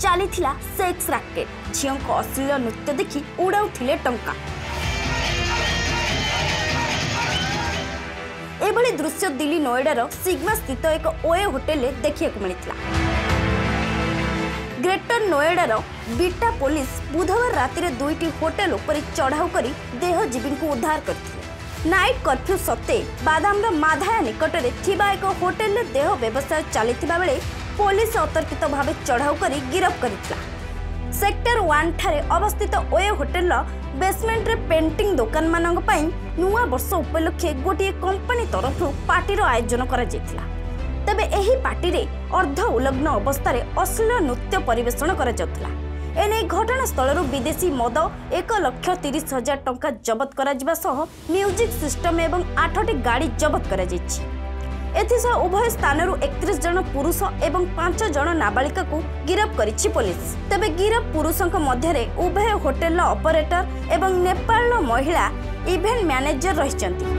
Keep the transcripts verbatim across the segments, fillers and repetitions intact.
चली sex rocket झील को अश्लील नृत्य देखि उड़ाउथिले टंका। एभली दृश्य दिल्ली नोएडार सिग्मा स्थित एक ओए होटेल देखा मिलता। ग्रेटर नोएडार बीटा पुलिस बुधवार राति दुईटी होटेल उपर चढ़ाऊ कर देहजीवी को उद्धार करथिले। नाइट कर्फ्यू सत्ते बादामर माधाया निकट में एक होटेल देह व्यवसाय चलता बेले पुलिस अतर्कित भाव चढ़ाऊ कर गिरफ्त करथिला। सेक्टर वन ठारे अवस्थित ओए होटेल बेसमेंट रे पेंटिंग दुकान मानक पई नुआ वर्ष उपलक्षे गोटे कंपनी तरफ पार्टीर आयोजन करा जायतिला। तबे एही पार्टी रे अर्ध उलग्न अवस्था रे अश्लील नृत्य परिवेषण करा जाउतला। एने घटनास्थल विदेशी मद एक लक्ष तीस हजार टंका जबत करा जिबा सह म्यूजिक सिस्टम एवं आठटी गाड़ी जबत करा जायछि। एथिसह उभय स्थानरू एकतीस जन पुरुष एवं पांच जन नाबालिका को गिरफ्त करिछि पुलिस। तबे गिरफ्त पुरुषक मध्यरे उभय होटेल ऑपरेटर एवं नेपाल महिला इवेंट मैनेजर रहिछन्ति।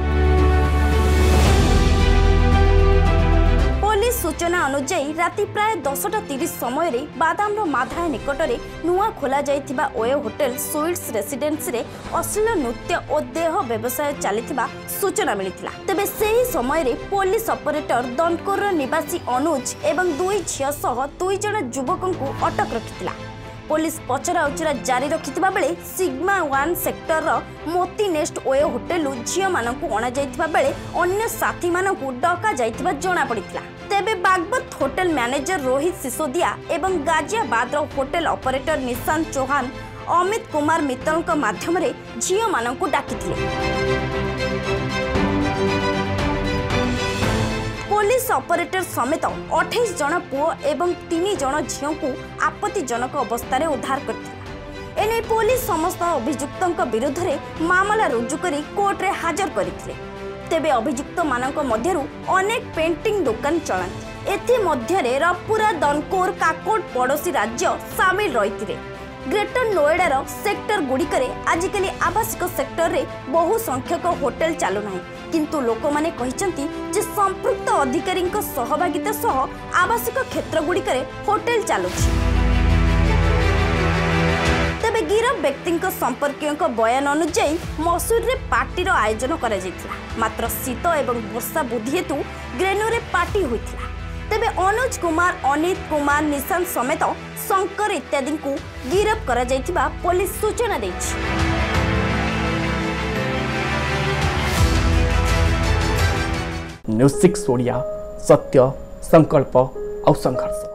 पुलिस सूचना अनुसार राति प्राय दसटा तीस समय रे बादामर माधाया निकट में नुआ खोला जाइथिबा ओए होटेल स्वीट्स रेसिडेंस रे अश्लील नृत्य और देह व्यवसाय चलिथिबा सूचना मिलिथिला। तबे सेही समय रे पुलिस ऑपरेटर दनकोर निवासी अनुज एवं दुई झिया सह दुई जन युवकों को अटक रखिथिला। पुलिस पचरा उचरा जारी रखिथिबा बेले sigma one sector Moti nest OYO hotel झिया मानकु अणा जाइथिबा बेले अन्य साथी मानकु डका जाइथिबा जणा पड़िथिला। तेबे बागबत होटेल मैनेजर रोहित सिसोदिया एवं गाजियाबाद होटेल ऑपरेटर निशांत चौहान अमित कुमार मित्तल माध्यम रे झिया मानकु डाकिथिले। पुलिस ऑपरेटर समेत अठाईस जन पुओ एवं तीन जन झील को आपत्तिजनक अवस्था उद्धार करथिला। एने पुलिस समस्त अभियुक्तों विरुद्ध में मामला रुजु कर कोर्ट रे हाजर करथिले। तेबे अभियुक्त मानक मध्यरु अनेक पेंटिंग दुकान चलांती। एथि मध्यरे रपुरा दनकोर काकोट पड़ोसी राज्य सामिल रहिथिले। ग्रेटर नोएडार सेक्टर गुड़िकरे आजिकली आवासिक सेक्टर रे बहु संख्यक होटेल चालू नाही, किंतु लोक माने कहिसंती जे संपृक्त अधिकारी सहभागिता सह आवासिक क्षेत्र गुड़िकरे होटेल चालुछि। तेबे गिरफ व्यक्ति संपर्क बयान अनुसार मसूर रे पार्टीर आयोजन करा जायतिला। मात्र शीत एवं वर्षा बुद्धि हेतु ग्रेनो रे पार्टी होइतिला। तेबे अनुज कुमार अनित कुमार निशांत समेत शंकर इत्यादि को गिरफ्त करा जायतिबा पुलिस सूचना दैछि। न्यूज़ सिक्स ओडिया सत्य संकल्प और संघर्ष।